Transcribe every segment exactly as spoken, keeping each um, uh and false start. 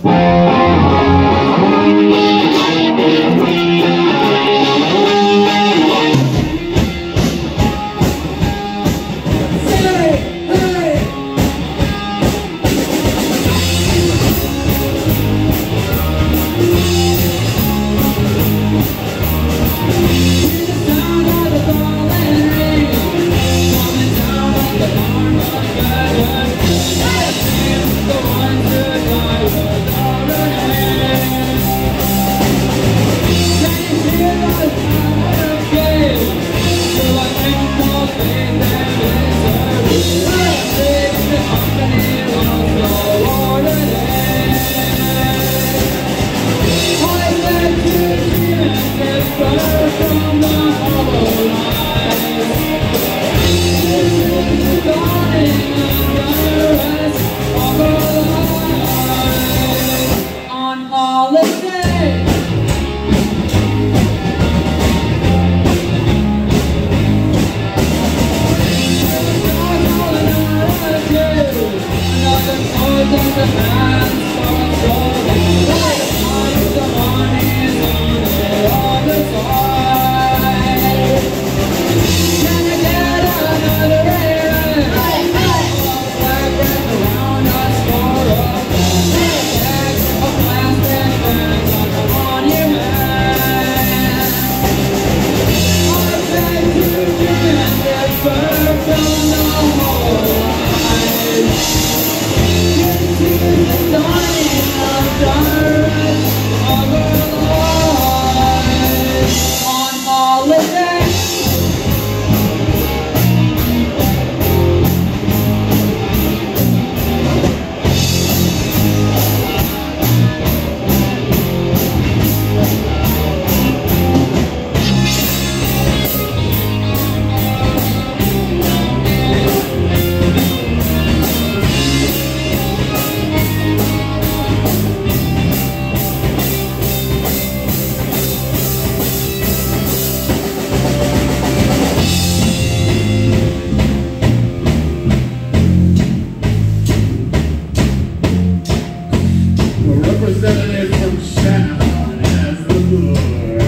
Representative from Sept as the Lord.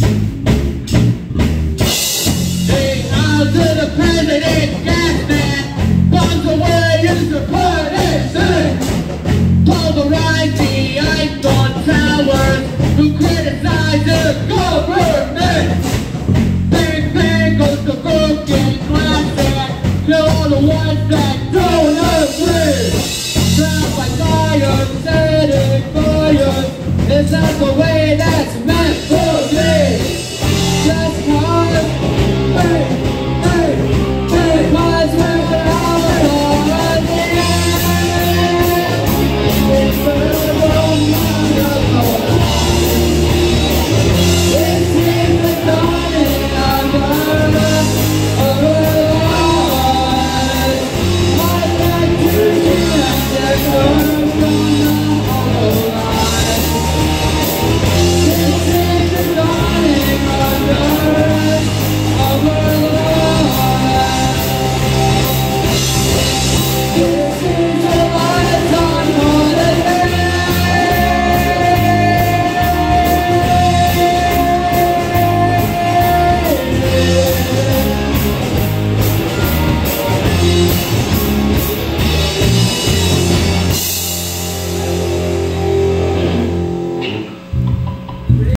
Say out to the president, gas man, bombs away in the party. Pulverize the Eiffel Towers who criticize the government. Bang, bang goes the broken glass act to all the ones that don't agree. Trap like fire, setting fires. Is that the way that's meant?